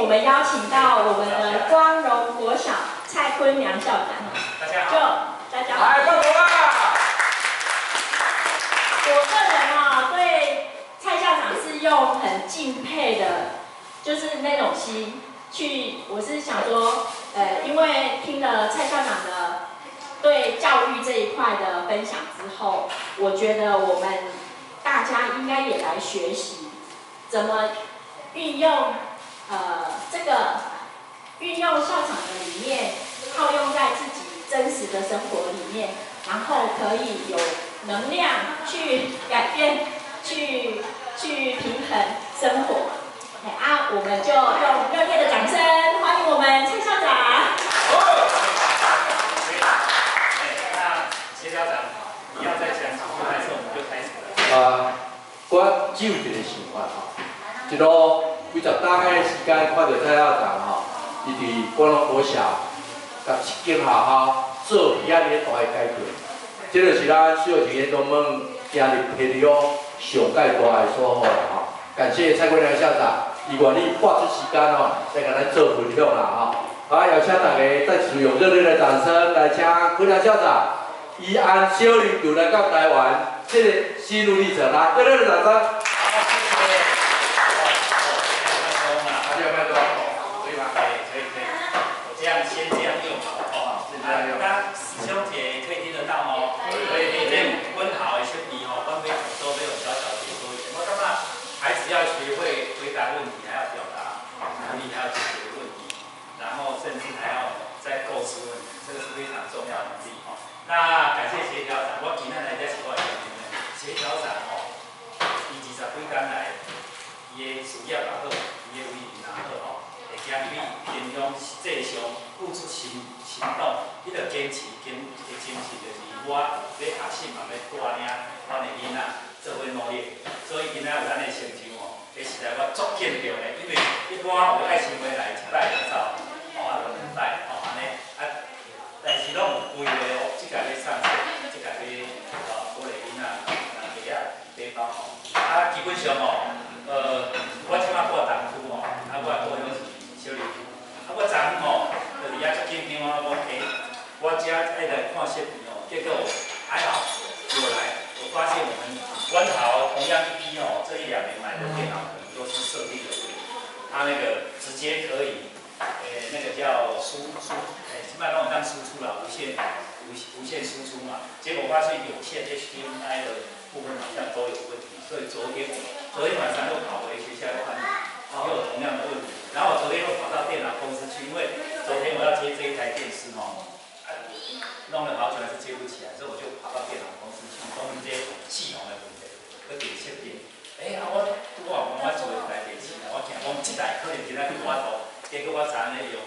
我们邀请到我们的光荣国小蔡坤良校长， 大家好， 大家好， 来，欢迎啦！ 我个人对蔡校长是用很敬佩的，就是那种心去，我是想说，因为听了蔡校长的对教育这一块的分享之后，我觉得我们大家应该也来学习怎么运用运用校长的理念，套用在自己真实的生活里面，然后可以有能量去改变，去平衡生活。我们就用热烈的掌声欢迎我们蔡校长。 那谢校长，你要再讲几句，还是我们就开始了？ 我只有一个想法一路几十大概时间看到蔡校长伊伫光荣国小，甲一间学校做遐尔大的改革，这就是咱小学同门今日提到上介大的所好啦感谢蔡坤良校长，伊愿意花出时间来甲咱做分享啦也请大家再次用热烈的掌声来请坤良校长，伊按小旅游来到台湾，这个心路历程啦，热烈的掌声。 好，谢谢。那师兄姐可以听得到可以温好的小弟光飞都没有小小的多一点。我感觉孩子要学会回答问题，还要表达能力，还要解决问题，然后甚至还要再构思问题，这个是非常重要的能力那感谢协调长，我今天来在情况下面，协调长伊20几天来，伊的事业也好，伊的为人也好会将伊平常这项付出行动，你着坚持，就是我要学习嘛，要带领阮的囡仔做伙努力。所以今仔有咱的成就实在我足见着的，因为一般有爱心回来一摆就走，两摆安尼但是拢有规划即届要上学，即届要鼓励囡仔鞋仔包基本上我即摆过东区我过种是小林区，我昨昏就是遐足紧张我遮爱来看视频结果还好有来，我发现我们观豪同样一批这1、2年买的电脑可能都是设定的问题，它那个直接可以那个叫起码让我当输出了无线输出嘛，结果发现有线 HDMI 的部分好像都有问题，所以昨天晚上又跑回学校看，又有同样的问题，然后我昨天又跑到电脑公司去，因为昨天我要接这一台电视弄了好久还是接不起来，所以我就跑到电脑公司去，讲这系统的问题，去电设定。我做一台电视，我惊讲这台可能今仔去我做，结果我昨下用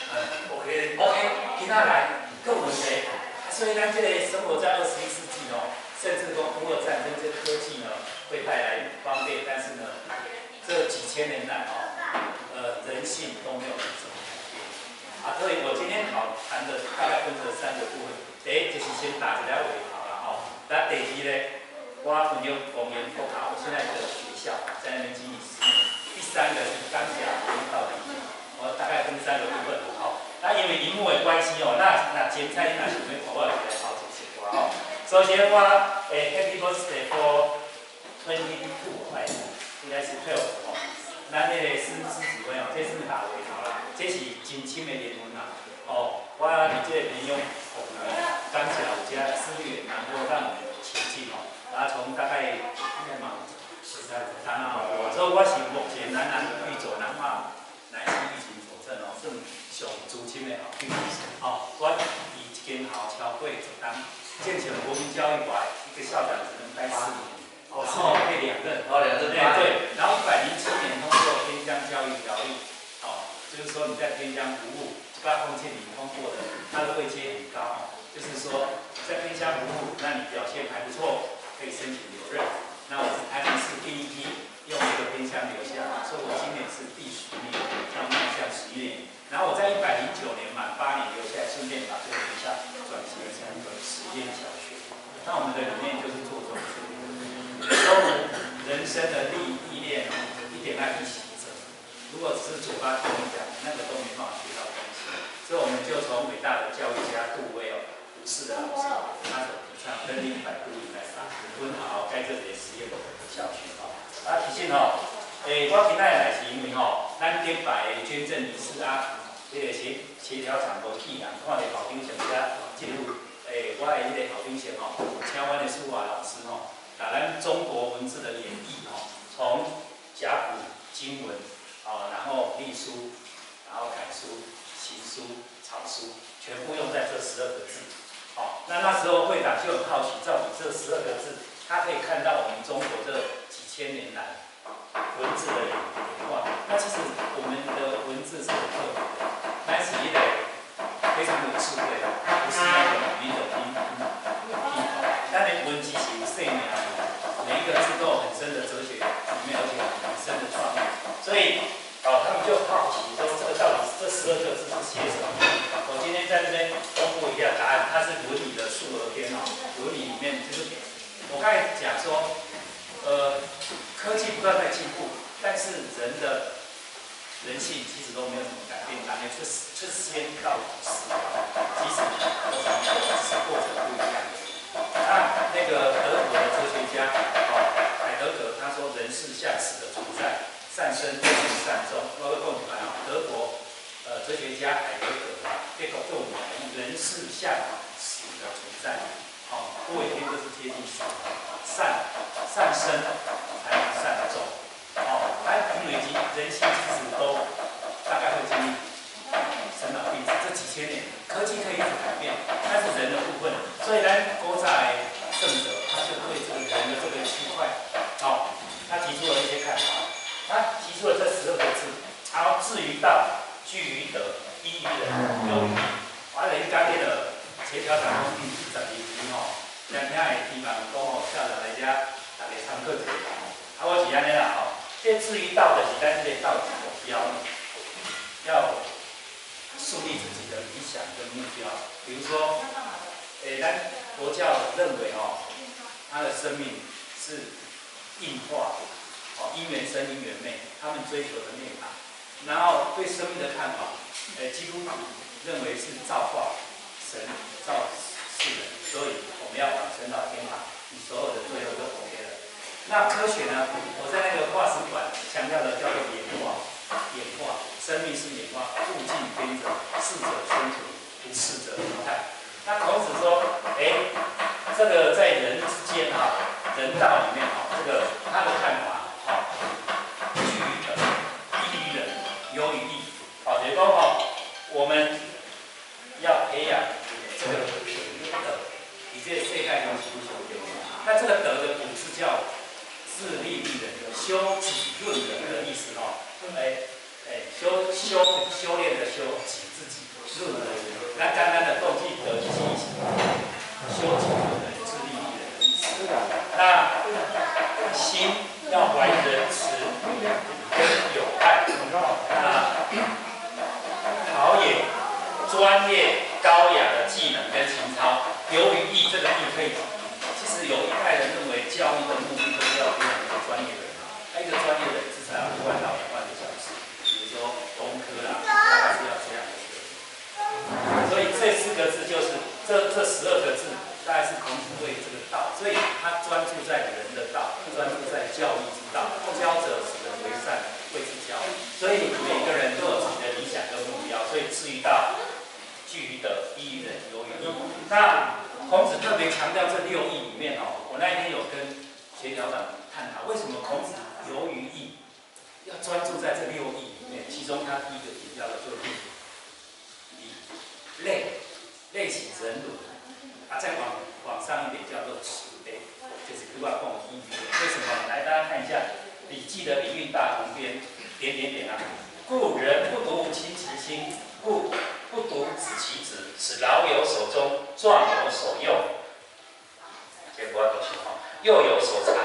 OK， 今仔来够问题。所以咱这个生活在21世纪甚至讲乌俄战争这科技会带来方便，但是这几千年来人性都没有什么改变。所以我今天谈的大概分成3个部分。第一就是先打一条尾号啦那第二呢，我分享公园国考，我现在的学校在那边经营10年。第3个是刚讲到的，我大概分3个部分那因为荧幕的关系那前菜那想要跑我来好解释首先我Happy Birthday for 22应该是12咱那个狮子会这是打尾号啦，这是真深的联盟啦我伫这个联用刚讲有家4月能够让我们前进从大概13所以我是目前南预走南化南西疫情佐证算上资深的律师我以一间校超过1当建成国民教育馆一个校长只能待4年可以2任对，然后107年通过偏乡教育条例就是说你在偏乡服务18公斤你通过的，它的位阶很高就是说在偏乡服务，那你表现还不错，可以申请留任。那我是台南市第1批用这个偏乡留下来，所以我今年是第10年，要迈向11年。然后我在109年满8年留下来，顺便把这个学校转型成一个实验小学。那我们的理念就是做这种事情，收人生的历练，一点爱一起者。 如果只是嘴巴跟你讲，那个都没办法学到东西。所以我们就从伟大的教育家杜威哦，胡适的老师，他所提倡learning by doing 来打分好该这些实验的教训哦。啊，提醒哦，我今仔来是因为吼，咱顶摆的捐赠仪式啊，这个协调场无去人，看到校长上遮记录，我的迄个校长先吼，请阮的书法老师吼，把咱中国文字的演绎吼，从甲骨经文。然后隶书，然后楷书、行书、草书，全部用在这12个字。那时候会长就很好奇，到底这12个字，他可以看到我们中国这几千年来文字的演化。那其实我们的文字是很特别的，但是也得非常有智慧，它不是那种语音的拼口，但是文字是有生命的，每一个字都有很深的哲学里面，而且很深的创意，所以。他们就好奇说，这个到底这12个字是写什么？我今天在这边公布一下答案，它是《论语》的述而篇哦，《论语》里面就是我刚才讲说，科技不断在进步，但是人性其实都没有什么改变，哪里这时间到底是其实只是过程不一样。那个德国的哲学家海德格他说，人是像死的存在。善生就生善终，我讲出来哦。德国哲学家海德格这个对我们人是像死的存在，过一天就是接近死，善生才能善终，因为人性其实都大概会经历生老病死，这几千年科技可以一直改变，但是人的部分，所以呢，郭在正者他就对这个人的这个区块，他提出了一些看法。他提出了这12个字，然后至于道，据于德，依于仁，有于义。我来讲迄个协调长讲第12题听听会希望讲校长来遮大家参考一下。我是安尼啦这至于道就是咱这个道德目标，要树立自己的理想跟目标。比如说，咱佛教认为他的生命是应化。因缘生，因缘灭，他们追求的涅槃。然后对生命的看法，基督徒认为是造化，神造世人，所以我们要往生到天堂，你所有的罪恶都 OK 了。那科学呢？我在那个化石馆强调的叫做演化，生命是演化，物竞天择，适者生存，不适者淘汰。那孔子说，这个在人之间人道里面这个他的看法。据于德，依于仁，有于义。就是讲我们要培养这个德，以这个世界中是不是有？那这个德的古字叫自立立人，修己润人的意思修炼的修，己自己，润人。那刚刚的动机德就是一起，修己润人，自立立人的意思。那心。要怀仁慈跟友爱，好也专业高雅的技能跟情操，流于义，这个义可以。其实有一派人认为教育的目的就是要培养一个专业的人，一个专业的人至少要1万到2万个小时，比如说工科啦，大概是要这样的一个。所以这4个字就是这12个字。大概是孔子对这个道，所以他专注在人的道，专注在教育之道。教者使人为善，谓之教。所以每个人都有自己的理想跟目标，所以至于道，据于德，依于仁，有于义。那孔子特别强调这6义里面我那一天有跟协调长探讨，为什么孔子游于义，要专注在这6义里面？其中他第一个提到的就是类起人伦。再往上一点叫做慈悲，就是如果要讲依于仁。为什么？来，大家看一下《礼记》的礼运大同篇，故人不独亲其心，故不独子其子，使老有所终，壮有所用。结果都是幼有所长。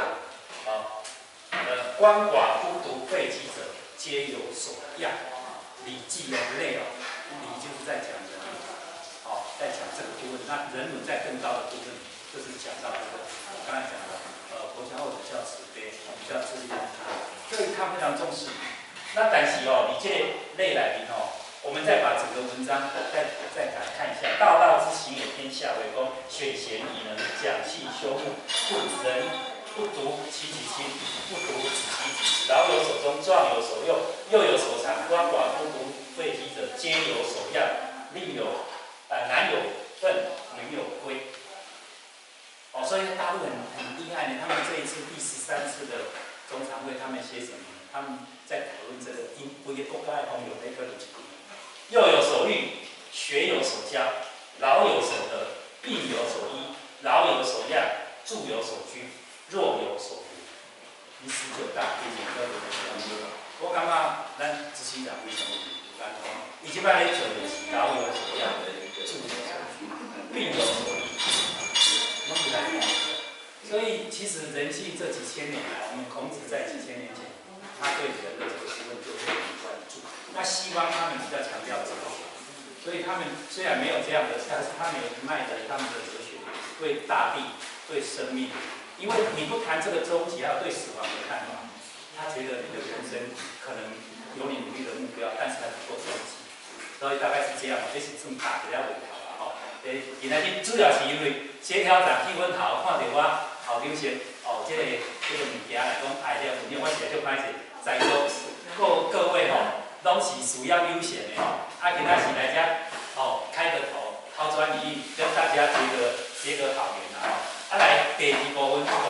鳏寡孤独废疾者，皆有所养。《礼记》的类礼就是在讲人。在讲这个部分，那人伦在更高的部分，就是讲到这个我刚才讲的，佛教或者叫慈悲，比较自利利他，所以他非常重视那但是哦，你这个类来宾哦，我们再把整个文章再来看一下。道道之行也，天下为公，选贤以能，讲细修目，不人不独其己亲，不独子其子。老有手中，壮有手右，幼有手长。鳏寡妇独废疾者，皆有所样。男有分，女有归。哦，所以大陆很厉害呢。他们这一次第13次的中常会，他们写什么？他们在讨论这个规个国家的方有那个幼有所育，学有所教，老有所得，病有所医，老有所养，住有所居，弱有所扶。第19大第9个我感觉咱执行长非常难讲，伊即摆咧做的是老有所养，住有所居，病有所医，拢是来讲。所以其实人性这几千年来，我们孔子在几千年前，他对人的这个学问就会很关注。那西方他们比较强调哲学，所以他们虽然没有这样的，但是他们有一脉的他们的哲学对大地、对生命，因为你不谈这个终极，还有对死亡的看法，他觉得你的人生可能有你努力的目标，但是还不够终极。所以大概是这样，这是这么大的了尾头啦吼。今仔日主要是因为协调长去阮头看到我后场先哦，这个物件来讲，爱了，因为我实在足歹势，在座各位吼。拢是需要悠闲的吼，今仔是来遮开个头，抛砖引玉，跟大家结个好缘啦吼。来第2部分。